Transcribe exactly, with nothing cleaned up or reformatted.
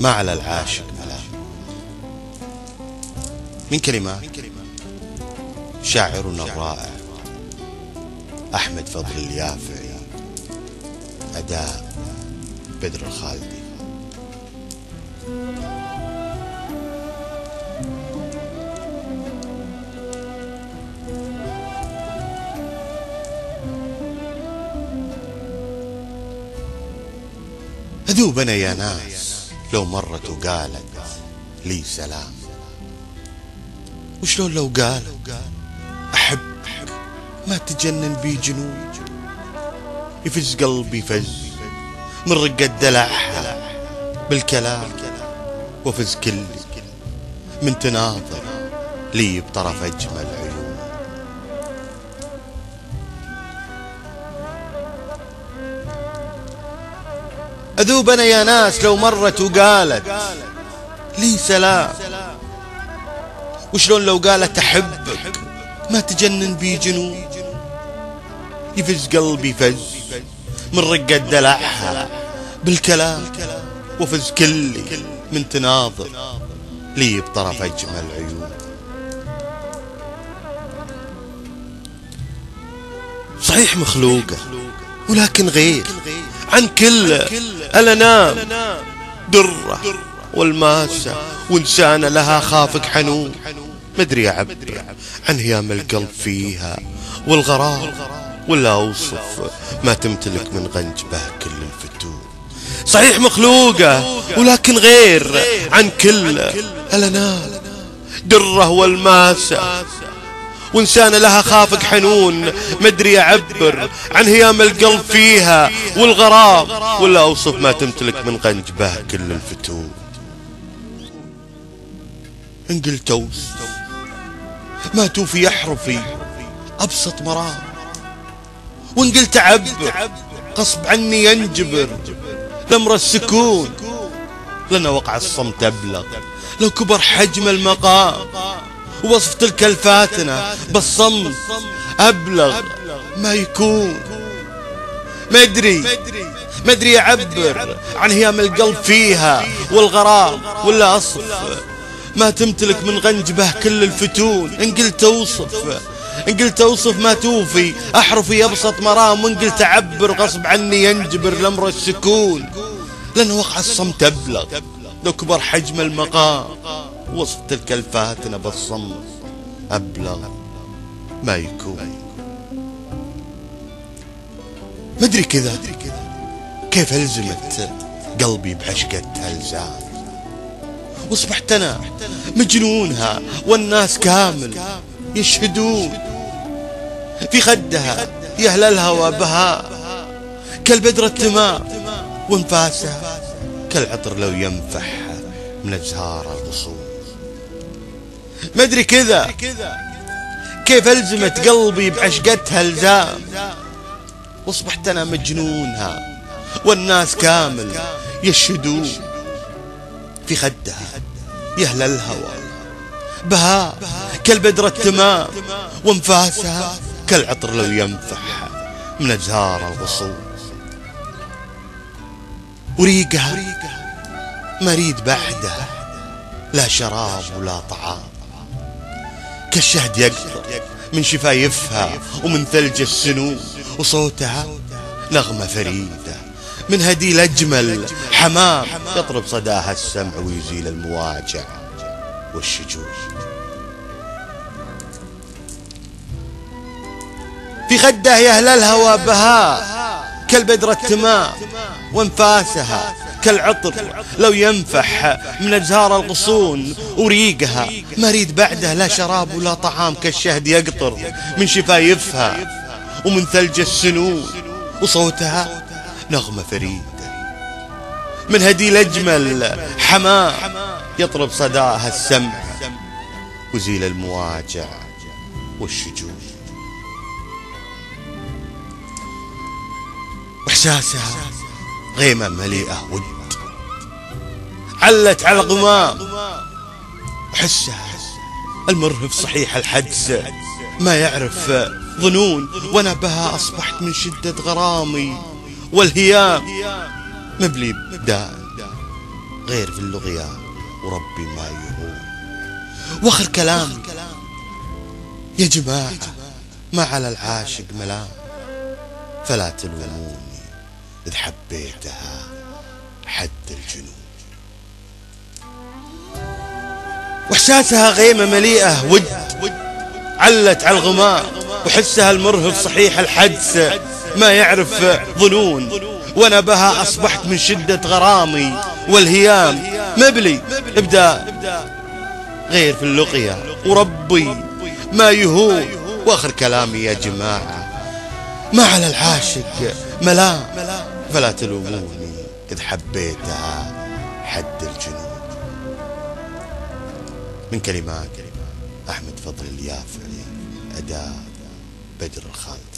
ما على العاشق ملام. من كلمات شاعرنا الرائع أحمد فضل اليافعي، أداء بدر الخالدي. أذوبنا يا ناس لو مرت وقالت لي سلام، وشلون لو قالت أحبك ما تجنن بي جنون، يفز قلبي فز من رقة دلعها بالكلام، وفز كلي من تناظر لي بطرف أجمل عيون. أذوبنا يا ناس لو مرت وقالت لي سلام، وشلون لو قالت أحبك ما تجنن بي جنون، يفز قلبي فز من رقة دلعها بالكلام، وفز كلي من تناظر لي بطرف أجمل عيون. صحيح مخلوقة ولكن غير عن كل الأنام، درة والماسة وإنسانة لها خافك حنون. مدري أعبر عن هيام القلب فيها والغرام، ولا أوصف ما تمتلك من غنجبه كل الفتون. صحيح مخلوقة ولكن غير عن كل الأنام، درة والماسة وإنسانة لها خافك حنون. مدري أعبر عن هيام القلب فيها والغرام، ولا أوصف ما تمتلك من غنجبه كل الفتون. إن قلت أوصف ما توفي أحرفي أبسط مرام، وإن قلت أعبر غصب عني ينجبر لمر السكون. لنا وقع الصمت أبلغ لو كبر حجم المقام، ووصف تلك الفاتنة بالصمت أبلغ ما يكون. مدري مدري أعبر عن هيام القلب فيها والغرام، ولا أصف ما تمتلك من غنجبه كل الفتون. إن قلت أوصف إن قلت أوصف ما توفي أحرفي أبسط مرام، وإن قلت أعبر غصب عني ينجبر لمر السكون. لأن وقع الصمت أبلغ لو كبر حجم المقام، وصف تلك الفاتنة بالصمت أبلغ ما يكون. مدري كذا كيف ألزمت قلبي بعشقتها الزام، واصبحت أنا مجنونها والناس كامل يشهدون. في خدها يهلى الهوى بهاء كالبدر التمام، وانفاسها كالعطر لو ينفح من أزهار الغصون. مدري كذا كيف ألزمت قلبي بعشقتها الزام، واصبحت أنا مجنونها والناس كامل يشهدون. في خدها يهلى الهوى بهاء كالبدر التمام، وانفاسها كالعطر لو ينفح من أزهار الغصون. وريقها ما ريد بعده لا شراب ولا طعام، كالشهد يقطر من شفايفها ومن ثلج السنون. وصوتها نغمة فريدة من هديل أجمل حمام، يطرب صداها السمع ويزيل المواجع والشجون. في خده يهلى الهوى بهاء كالبدر التمام، وانفاسها كالعطر لو ينفح من أزهار الغصون. وريقها ما ريد بعده لا شراب ولا طعام، كالشهد يقطر من شفايفها ومن ثلج السنون. وصوتها نغمة فريدة من هديل أجمل حمام، يطرب صداها السمع وزيل المواجع والشجون. وإحساسها غيمة مليئة ود علت على الغمام، وحسها المرهف صحيح الحدس ما يعرف ظنون. وانا بها اصبحت من شدة غرامي والهيام مبلي بداء غير في اللقيا وربي ما يهون. واخر كلام يا جماعة، ما على العاشق ملام، فلا تلوموني إذ حبيتها حد الجنون. وإحساسها غيمة مليئة ود، علت على الغماء، وحسها المرهف صحيح الحدس ما يعرف ظنون. وانا بها اصبحت من شدة غرامي والهيام مبلي ابدا غير في اللقيا وربي ما يهون. واخر كلامي يا جماعة، ما على العاشق ملام، فلا تلوموني اذ حبيتها حد الجنون. من كلمات أحمد فضل اليافعي، أداء بدر الخالد.